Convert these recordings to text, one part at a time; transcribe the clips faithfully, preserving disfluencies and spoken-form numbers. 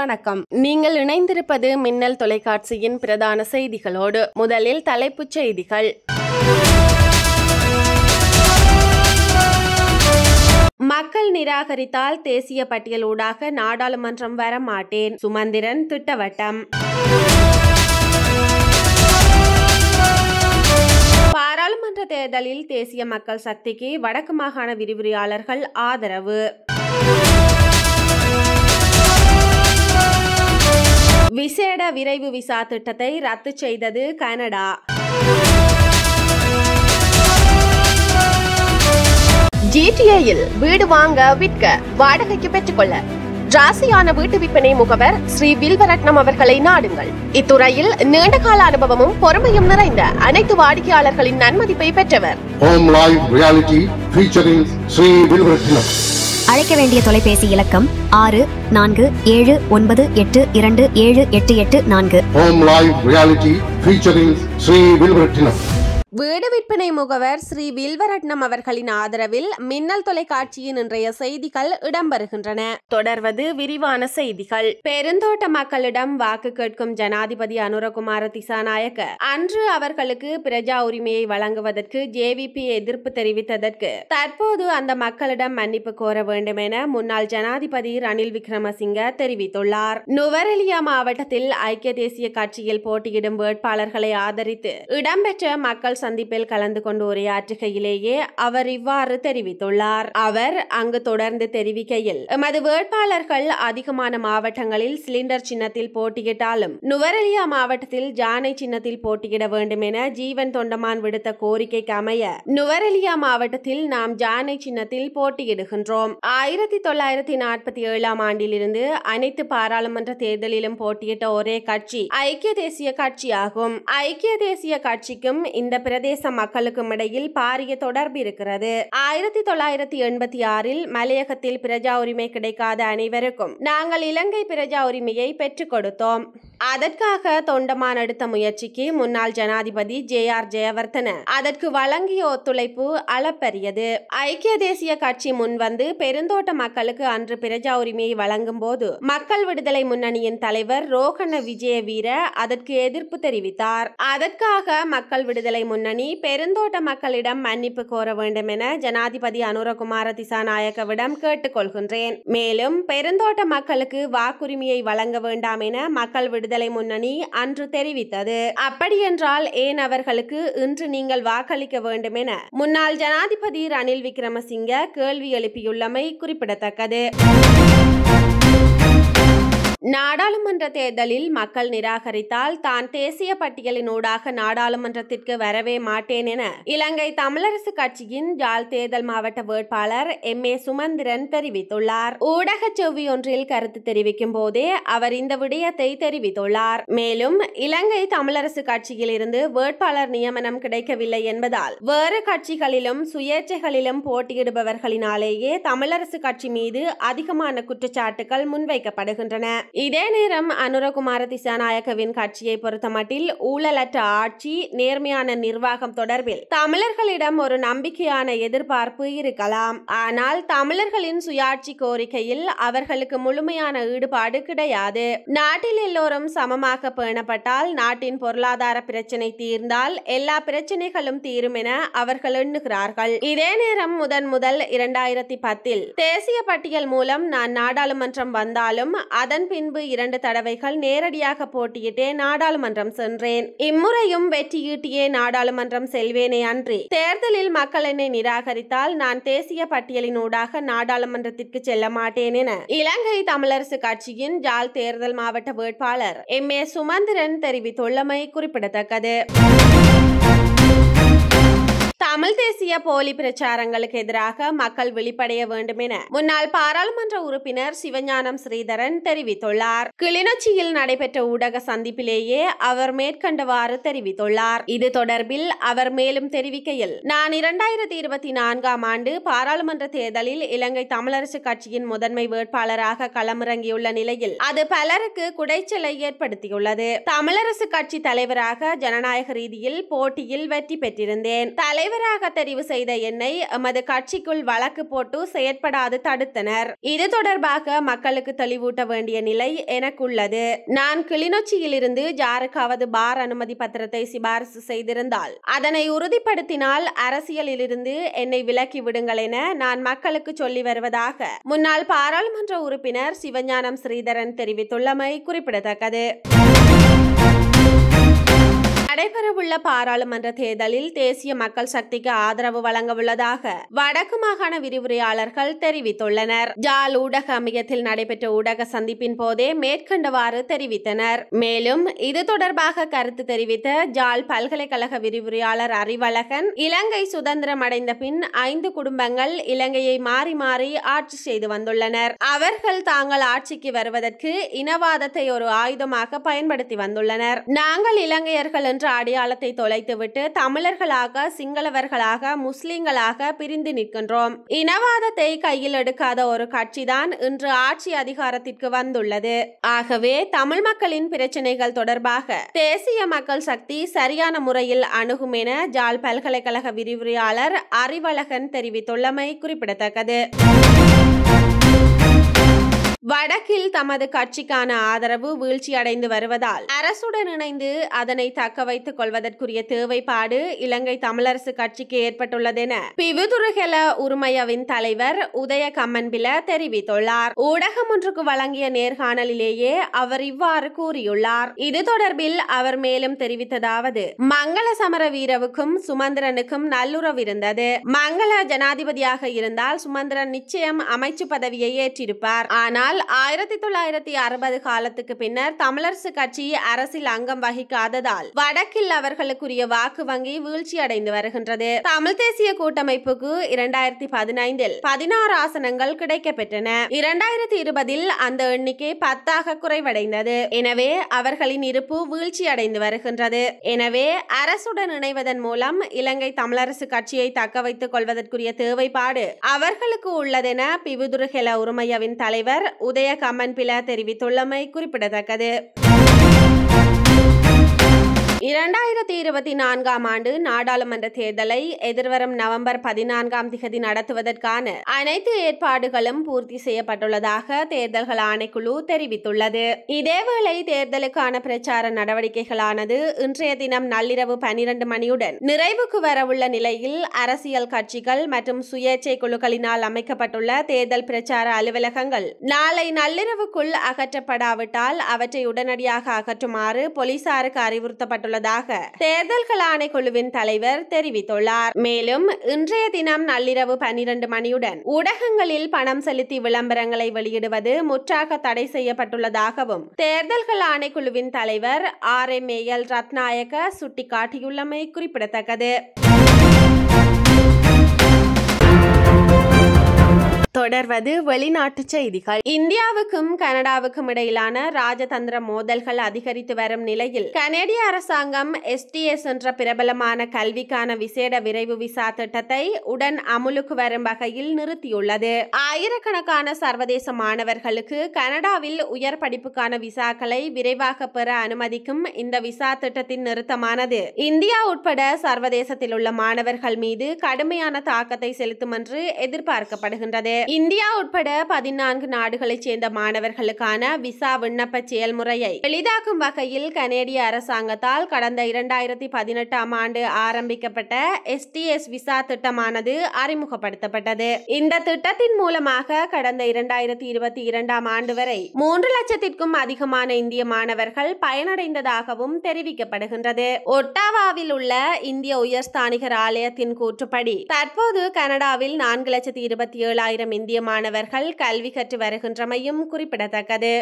வணக்கம். நீங்கள் இணைந்திருப்பது மின்னல் தொலைக்காட்சியின் பிரதான செய்திகளோடு. முதலில் தலைப்புச் செய்திகள். மக்கள் நிராகரித்தால் தேசிய பட்டியலூடாக நாடாளுமன்றம் வர மாட்டேன், சுமந்திரன் திட்டவட்டம். பாராளுமன்ற தேர்தலில் தேசிய மக்கள் சக்திக்கு வடக்கு மாகாண விரிவுரையாளர்கள் ஆதரவு. விசேட விரைவு விசா திட்டத்தை ரத்து செய்தது கனடா. ஜிடிஏயில் வீடு வாங்க, விற்க, வாடகைக்கு பெற்றுக்கொள்ள ராசியான வீட்டு விற்பனை முகவர் ஸ்ரீ வில்வரட்னம் அவர்களை நாடுங்கள். இத்துறையில் நீண்டகால அனுபவமும் பொறுமையும் நிறைந்த அனைத்து வாடிக்கையாளர்களின் நன்மதிப்பை பெற்றவர். Home Live Reality featuring Sri Vilvaratnam. அழைக்க வேண்டிய தொலைபேசி இலக்கம் ஆறு நான்கு ஏழு ஒன்பது எட்டு இரண்டு ஏழு எட்டு எட்டு நான்கு. Home Live Reality featuring Sri Vilvaratnam. வீடு விற்பனை முகவர் ஸ்ரீ வில்வரட்னம் அவர்களின் ஆதரவில் மின்னல் தொலைக்காட்சியின் இன்றைய செய்திகள் இடம்பெறுகின்றன. தொடர்வது விரிவான செய்திகள். பெருந்தோட்ட மக்களிடம் வாக்கு கேட்கும் ஜனாதிபதி அனுரகுமார திசாநாயக்க அன்று அவர்களுக்கு பிரஜா உரிமையை வழங்குவதற்கு ஜேவிபி எதிர்ப்பு தெரிவித்ததற்கு தற்போது அந்த மக்களிடம் மன்னிப்பு கோர வேண்டும் என முன்னாள் ஜனாதிபதி ரணில் விக்ரமசிங்க தெரிவித்துள்ளார். நுவரெலியா மாவட்டத்தில் ஐக்கிய தேசிய கட்சியில் போட்டியிடும் வேட்பாளர்களை ஆதரித்து இடம்பெற்ற மக்கள் சந்திப்பில் கலந்து கொண்டு உரையாற்றுகையிலேயே அவர் இவ்வாறு தெரிவித்துள்ளார். அவர் அங்கு தொடர்ந்து தெரிவிக்கையில், எமது வேட்பாளர்கள் அதிகமான மாவட்டங்களில் சிலிண்டர் சின்னத்தில் போட்டியிட்டாலும் நுவரெலியா மாவட்டத்தில் ஜானை சின்னத்தில் போட்டியிட வேண்டும் என ஜீவன் தொண்டமான் விடுத்த கோரிக்கைக்கு அமைய நுவரெலியா மாவட்டத்தில் நாம் ஜானை சின்னத்தில் போட்டியிடுகின்றோம். ஆயிரத்தி தொள்ளாயிரத்தி நாற்பத்தி ஏழாம் ஆண்டிலிருந்து அனைத்து பாராளுமன்ற தேர்தலிலும் போட்டியிட்ட ஒரே கட்சி ஐக்கிய தேசிய கட்சியாகும். ஐக்கிய தேசிய கட்சிக்கும் இந்த பிரதேச மக்களுக்கும் இடையில் பாரிய தொடர்பு இருக்கிறது. ஆயிரத்தி தொள்ளாயிரத்தி எண்பத்தி ஆறில் மலையகத்தில் பிரஜா உரிமை கிடைக்காத அனைவருக்கும் நாங்கள் இலங்கை பிரஜா உரிமையை பெற்றுக் கொடுத்தோம். அதற்காக தொண்டமான் எடுத்த முயற்சிக்கு முன்னாள் ஜனாதிபதி ஜே ஆர் ஜெயவர்தன அதற்கு வழங்கிய ஒத்துழைப்பு அளப்பரியது. ஐக்கிய தேசிய கட்சி முன்வந்து பெருந்தோட்ட மக்களுக்கு அன்று பிரஜா உரிமையை வழங்கும் போது மக்கள் விடுதலை முன்னணியின் தலைவர் ரோகண விஜய வீர அதற்கு எதிர்ப்பு தெரிவித்தார். அதற்காக மக்கள் விடுதலை முன்னணி பெருந்தோட்ட மக்களிடம் மன்னிப்பு கோர வேண்டும் என ஜனாதிபதி அனுரகுமார திசாநாயக்கவிடம் கேட்டுக்கொள்கின்றேன். மேலும் பெருந்தோட்ட மக்களுக்கு வாக்குரிமையை வழங்க வேண்டாம் என மக்கள் விடுதலை முன்னணி அன்று தெரிவித்தது. அப்படியென்றால் ஏன் அவர்களுக்கு இன்று நீங்கள் வாக்களிக்க வேண்டும் என முன்னாள் ஜனாதிபதி ரணில் விக்ரமசிங்க கேள்வி எழுப்பியுள்ளமை குறிப்பிடத்தக்கது. நாடாளுமன்ற தேர்தலில் மக்கள் நிராகரித்தால் தான் தேசிய பட்டியலினூடாக நாடாளுமன்றத்திற்கு வரவே மாட்டேன் என இலங்கை தமிழரசு கட்சியின் யாழ் தேர்தல் மாவட்ட வேட்பாளர் எம் ஏ சுமந்திரன் தெரிவித்துள்ளார். ஊடக செவ்வி ஒன்றில் கருத்து தெரிவிக்கும் போதே அவர் இந்த விடயத்தை தெரிவித்துள்ளார். மேலும் இலங்கை தமிழரசு கட்சியில் இருந்து வேட்பாளர் நியமனம் கிடைக்கவில்லை என்பதால் வேறு கட்சிகளிலும் சுயேட்சைகளிலும் போட்டியிடுபவர்களினாலேயே தமிழரசு கட்சி மீது அதிகமான குற்றச்சாட்டுகள் முன்வைக்கப்படுகின்றன. இதே நேரம் அனுரகுமார திசாநாயக்கவின் கட்சியை பொறுத்தமட்டில் ஊழலற்ற ஆட்சி, நேர்மையான நிர்வாகம் தொடர்பில் தமிழர்களிடம் ஒரு நம்பிக்கையான எதிர்பார்ப்பு இருக்கலாம். ஆனால் தமிழர்களின் சுயாட்சி கோரிக்கையில் அவர்களுக்கு முழுமையான ஈடுபாடு கிடையாது. நாட்டில் எல்லோரும் சமமாக பேணப்பட்டால், நாட்டின் பொருளாதார பிரச்சனை தீர்ந்தால் எல்லா பிரச்சனைகளும் தீரும் என அவர்கள் எண்ணுகிறார்கள். இதே நேரம் முதன் முதல் இரண்டாயிரத்தி பத்தில் தேசிய பட்டியல் மூலம் நான் நாடாளுமன்றம் வந்தாலும் அதன் பின்பு இரண்டு தடவைகள் நேரடியாக போட்டியிட்டே நாடாளுமன்றம் சென்றேன். இம்முறையும் வெற்றியீட்டியே நாடாளுமன்றம் செல்வேனே அன்றி தேர்தலில் மக்கள் என்னை நிராகரித்தால் நான் தேசிய பட்டியலினூடாக நாடாளுமன்றத்திற்கு செல்ல மாட்டேன் என இலங்கை தமிழரசு கட்சியின் யாழ் தேர்தல் மாவட்ட வேட்பாளர் எம் ஏ சுமந்திரன் தெரிவித்துள்ளமை குறிப்பிடத்தக்கது. தமிழ் தேசிய போலி பிரச்சாரங்களுக்கு எதிராக மக்கள் வெளிப்படைய வேண்டும் என முன்னாள் பாராளுமன்ற உறுப்பினர் சிவஞானம் ஸ்ரீதரன் தெரிவித்துள்ளார். கிளிநொச்சியில் நடைபெற்ற ஊடக சந்திப்பிலேயே அவர் மேற்கண்டவாறு தெரிவித்துள்ளார். இது தொடர்பில் அவர் மேலும் தெரிவிக்கையில், நான் இரண்டாயிரத்தி இருபத்தி நான்காம் ஆண்டு பாராளுமன்ற தேர்தலில் இலங்கை தமிழரசு கட்சியின் முதன்மை வேட்பாளராக களமிறங்கியுள்ள நிலையில் அது பலருக்கு குடைச்சலை ஏற்படுத்தியுள்ளது. தமிழரசு கட்சி தலைவராக ஜனநாயக ரீதியில் போட்டியில் வெற்றி பெற்றிருந்தேன். தலைவர் தலைவராக தெரிவு செய்த என்னை எமது கட்சிக்குள் வழக்கு போட்டு செயற்படாது தடுத்தனர். இது தொடர்பாக மக்களுக்கு தெளிவூட்ட வேண்டிய நிலை எனக்குள்ளது. நான் கிளிநொச்சியில் இருந்து யாருக்காவது பார் அனுமதி பத்திரத்தை சிபாரிசு செய்திருந்தால் அதனை உறுதிப்படுத்தினால் அரசியலில் இருந்து என்னை விலக்கி விடுங்கள் என நான் மக்களுக்கு சொல்லி வருவதாக முன்னாள் பாராளுமன்ற உறுப்பினர் சிவஞானம் ஸ்ரீதரன் தெரிவித்துள்ளமை குறிப்பிடத்தக்கது. நடைபெறவுள்ள பாராளுமன்ற தேர்தலில் தேசிய மக்கள் சக்திக்கு ஆதரவு வழங்க உள்ளதாக வடக்கு மாகாண விரிவுரையாளர்கள் தெரிவித்துள்ளனர். ஜாழ் ஊடக அமையத்தில் நடைபெற்ற ஊடக சந்திப்பின் போதே மேற்கண்டவாறு தெரிவித்தனர். மேலும் இது தொடர்பாக கருத்து தெரிவித்த ஜாழ் பல்கலைக்கழக விரிவுரையாளர் அறிவழகன், இலங்கை சுதந்திரம் அடைந்த பின் ஐந்து குடும்பங்கள் இலங்கையை மாறி மாறி ஆட்சி செய்து வந்துள்ளனர். அவர்கள் தாங்கள் ஆட்சிக்கு வருவதற்கு இனவாதத்தை ஒரு ஆயுதமாக பயன்படுத்தி வந்துள்ளனர். நாங்கள் இலங்கையர்கள் என்ற அடையாளத்தை தொலைத்துவிட்டு தமிழர்களாக, சிங்களவர்களாக, முஸ்லிம்களாக பிரிந்து நிற்கின்றோம். இனவாதத்தை கையில் எடுக்காத ஒரு கட்சிதான் இன்று ஆட்சி அதிகாரத்திற்கு வந்துள்ளது. ஆகவே தமிழ் மக்களின் பிரச்சனைகள் தொடர்பாக தேசிய மக்கள் சக்தி சரியான முறையில் அணுகும் என ஜாழ் பல்கலைக்கழக விரிவுரையாளர் அறிவழகன் தெரிவித்துள்ளமை குறிப்பிடத்தக்கது. வடக்கில் தமது கட்சிக்கான ஆதரவு வீழ்ச்சியடைந்து வருவதால் அரசுடன் இணைந்து அதனை தக்க வைத்துக் கொள்வதற்குரிய தேவைப்பாடு இலங்கை தமிழரசு கட்சிக்கு ஏற்பட்டுள்ளதென பிவிதுருகெல உரிமையவின் தலைவர் உதய கம்மன்பில தெரிவித்துள்ளார். ஊடகம் ஒன்றுக்கு வழங்கிய நேர்காணலிலேயே அவர் இவ்வாறு கூறியுள்ளார். இது தொடர்பில் அவர் மேலும் தெரிவித்ததாவது: மங்கள சமரவீரவுக்கும் சுமந்திரனுக்கும் நல்லுறவு இருந்தது. மங்கள ஜனாதிபதியாக இருந்தால் சுமந்திரன் நிச்சயம் அமைச்சு பதவியை ஏற்றிருப்பார். ஆனால் ஆயிரத்தி தொள்ளாயிரத்தி அறுபது காலத்துக்கு பின்னர் தமிழரசு கட்சி அரசில் அங்கம் வகிக்காததால் வடக்கில் அவர்களுக்குரிய வாக்கு வங்கி வீழ்ச்சி அடைந்து வருகின்றது. தமிழ் தேசிய கூட்டமைப்புக்கு இரண்டாயிரத்தி பதினைந்தில் பதினாறு ஆசனங்கள் கிடைக்கப்பெற்றன. இரண்டாயிரத்தி இருபதில் அந்த எண்ணிக்கை பத்தாக குறைவடைந்தது. எனவே அவர்களின் இருப்பு வீழ்ச்சி அடைந்து வருகின்றது. எனவே அரசுடன் இணைவதன் மூலம் இலங்கை தமிழரசு கட்சியை தக்க வைத்துக் கொள்வதற்குரிய தேவைப்பாடு அவர்களுக்கு உள்ளதென பிவிதுருகெல உரிமையவின் தலைவர் உதய கம்மன்பில தெரிவித்துள்ளமை குறிப்பிடத்தக்கது. இரண்டாயிரத்தி இருபத்தி நான்காம் ஆண்டு நாடாளுமன்ற தேர்தலை எதிர்வரும் நவம்பர் பதினான்காம் திகதி நடத்துவதற்கான அனைத்து ஏற்பாடுகளும் பூர்த்தி செய்யப்பட்டுள்ளதாக தேர்தல்கள் ஆணைக்குழு தெரிவித்துள்ளது. இதேவேளை தேர்தலுக்கான பிரச்சார நடவடிக்கைகளானது இன்றைய தினம் நள்ளிரவு பனிரெண்டு மணியுடன் நிறைவுக்கு வரவுள்ள நிலையில் அரசியல் கட்சிகள் மற்றும் சுயேட்சை குழுக்களினால் அமைக்கப்பட்டுள்ள தேர்தல் பிரச்சார அலுவலகங்கள் நாளை நள்ளிரவுக்குள் அகற்றப்படாவிட்டால் அவற்றை உடனடியாக அகற்றுமாறு போலீசாருக்கு அறிவுறுத்தப்பட்டுள்ளது தேர்தல்கள் ஆணைக்குழுவின் தலைவர் தெரிவித்துள்ளார். மேலும் இன்றைய தினம் நள்ளிரவு பன்னிரண்டு மணியுடன் ஊடகங்களில் பணம் செலுத்தி விளம்பரங்களை வெளியிடுவது முற்றாக தடை செய்யப்பட்டுள்ளதாகவும் தேர்தல்கள் ஆணைக்குழுவின் தலைவர் R M A L Ratnayake சுட்டிக்காட்டியுள்ளமை குறிப்பிடத்தக்கது. தொடர்வது வெளிநாட்டு செய்திகள். இந்தியாவுக்கும் கனடாவுக்கும் இடையிலான ராஜதந்திர மோதல்கள் அதிகரித்து வரும் நிலையில் கனேடிய அரசாங்கம் எஸ் டி எஸ் என்ற பிரபலமான கல்விக்கான விசேட விரைவு விசா திட்டத்தை உடன் அமுலுக்கு வரும் வகையில் நிறுத்தியுள்ளது. ஆயிரக்கணக்கான சர்வதேச மாணவர்களுக்கு கனடாவில் உயர் படிப்புக்கான விசாக்களை விரைவாக பெற அனுமதிக்கும் இந்த விசா திட்டத்தின் நிறுத்தமானது இந்தியா உட்பட சர்வதேசத்தில் உள்ள மாணவர்கள் மீது கடுமையான தாக்கத்தை செலுத்தும் என்று எதிர்பார்க்கப்படுகின்றது. இந்தியா உட்பட பதினான்கு நாடுகளைச் சேர்ந்த மாணவர்களுக்கான விசா விண்ணப்ப செயல்முறையை எளிதாக்கும் வகையில் கனேடிய அரசாங்கத்தால் கடந்த இரண்டாயிரத்தி பதினெட்டாம் ஆண்டு ஆரம்பிக்கப்பட்ட எஸ் டி எஸ் விசா திட்டமானது அறிமுகப்படுத்தப்பட்டது. இந்த திட்டத்தின் மூலமாக கடந்த இரண்டாயிரத்தி இருபத்தி இரண்டாம் ஆண்டு வரை மூன்று லட்சத்திற்கும் அதிகமான இந்திய மாணவர்கள் பயனடைந்ததாகவும் தெரிவிக்கப்படுகின்றது. ஒட்டாவாவில் உள்ள இந்திய உயர்ஸ்தானிகர் ஆலயத்தின் கூற்றுப்படி தற்போது கனடாவில் நான்கு லட்சத்தி இருபத்தி ஏழாயிரம் இந்திய மாணவர்கள் கல்வி கற்று வருகின்றமையும் குறிப்பிடத்தக்கது.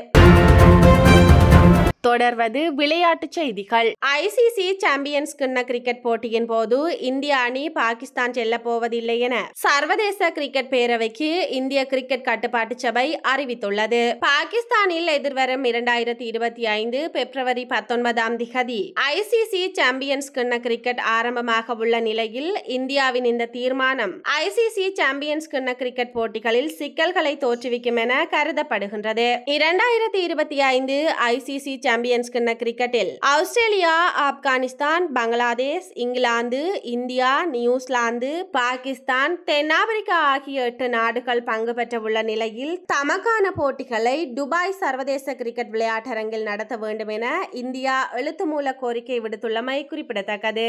தொடர்வது விளையாட்டுச் செய்திகள். ஐ சி சி சாம்பியன்ஸ் கிண்ண கிரிக்கெட் போட்டியின் போது இந்திய அணி பாகிஸ்தான் செல்ல போவதில்லை என சர்வதேச கிரிக்கெட் பேரவைக்கு இந்திய கிரிக்கெட் கட்டுப்பாட்டு சபை அறிவித்துள்ளது. பாகிஸ்தானில் எதிர்வரும் இரண்டாயிரத்தி இருபத்தி ஐந்து பிப்ரவரி பத்தொன்பதாம் திகதி ஐ சி சி சாம்பியன்ஸ் கிண்ண கிரிக்கெட் ஆரம்பமாக உள்ள நிலையில் இந்தியாவின் இந்த தீர்மானம் ஐ சி சி சாம்பியன்ஸ் கிண்ண கிரிக்கெட் போட்டிகளில் சிக்கல்களை தோற்றுவிக்கும் என கருதப்படுகின்றது. இரண்டாயிரத்தி இருபத்தி ஐந்து ஐ சி சி சாம்பியன்ஸ் கிண்ண கிரிக்கெட்டில் Australia, Afghanistan, Bangladesh, England, India, New Zealand, Pakistan, தென்னாப்பிரிக்கா ஆகிய எட்டு நாடுகள் பங்கு பெற்றுள்ள நிலையில் தமக்கான போட்டிகளை துபாய் சர்வதேச கிரிக்கெட் விளையாட்டரங்கில் நடத்த வேண்டும் என இந்தியா எழுத்து மூல கோரிக்கை விடுத்துள்ளமை குறிப்பிடத்தக்கது.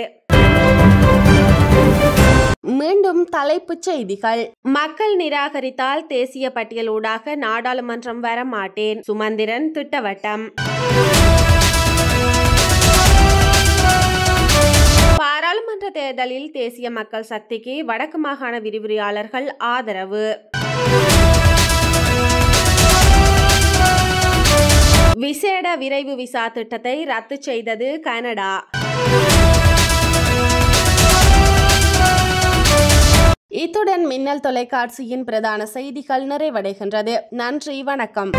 மீண்டும் தலைப்புச் செய்திகள். மக்கள் நிராகரித்தால் தேசிய பட்டியலூடாக நாடாளுமன்றம் வர மாட்டேன், சுமந்திரன் திட்டவட்டம். பாராளுமன்ற தேர்தலில் தேசிய மக்கள் சக்திக்கு வடக்கு மாகாண விரிவுரையாளர்கள் ஆதரவு. விசேட விரைவு விசா திட்டத்தை ரத்து செய்தது கனடா. இத்துடன் மின்னல் தொலைக்காட்சியின் பிரதான செய்திகள் நிறைவடைகின்றது. நன்றி, வணக்கம்.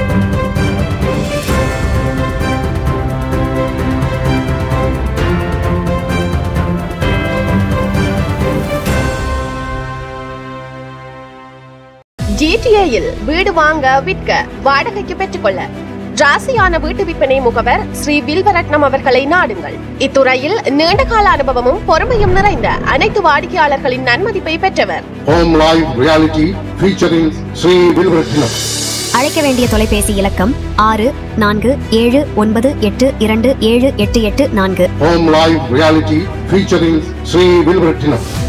ஜிடிஏயில் வீடு வாங்க, விற்க, வாடகைக்கு பெற்றுக்கொள்ள ராசியான வீட்டு விற்பனை முகவர் ஸ்ரீ வில்வரட்னம் அவர்களை நாடுங்கள். இத்துறையில் நீண்டகால அனுபவமும் பொறுமையும் நிறைந்த அனைத்து வாடிக்கையாளர்களின் நன்மதிப்பை பெற்றவர். Home live reality featuring Sri Vilvaratnam. அழைக்க வேண்டிய தொலைபேசி இலக்கம் ஆறு நான்கு ஏழு ஒன்பது எட்டு இரண்டு ஏழு எட்டு எட்டு நான்கு. Home live reality featuring Sri Vilvaratnam.